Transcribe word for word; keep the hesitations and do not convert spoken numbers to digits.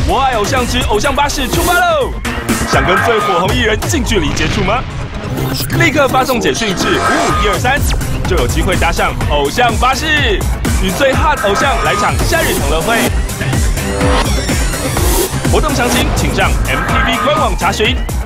我爱偶像之偶像巴士出发喽！想跟最火红艺人近距离接触吗？立刻发送简讯至五五一二三，就有机会搭上偶像巴士，与最 hot 偶像来场夏日同乐会。活动详情请上 M T V 官网查询。